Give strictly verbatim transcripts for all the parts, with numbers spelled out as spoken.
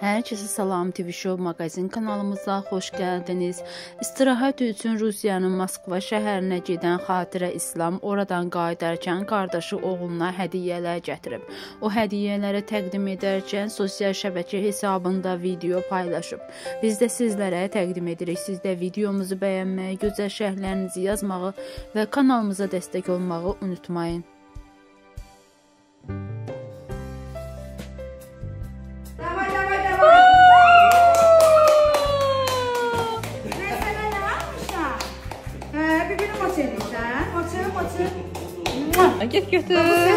Herkese salam, T V Show magazin kanalımıza xoş gəldiniz. İstirahət üçün Rusiyanın Moskva şəhərinə gedən Xatirə İslam oradan qayıdarkən qardaşı oğluna hədiyyələr gətirib. O hədiyyələri təqdim edərkən sosial şəbəkə hesabında video paylaşıb. Biz də sizlərə təqdim edirik. Siz də videomuzu bəyənməyi, gözəl şərhlərinizi yazmağı və kanalımıza dəstək olmağı unutmayın. Get götür.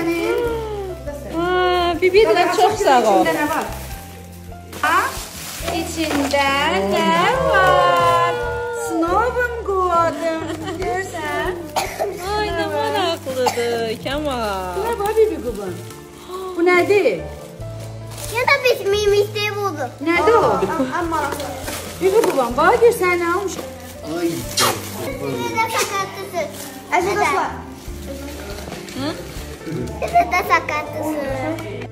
Bibi də çox sağ ol. İçində nə var? Snovum qoydum. Görsən? Ay, nə maraqlıdır, Kəmal. Nə var bibi qubun? Bu nədir? Ya da bitmemişti buldum. Nədir o? Amma. Bibi qubun, bax gör sən nə almış? Ay. Siz də sakatlısınız. Əziz dostlar. Siz də sakatlısınız.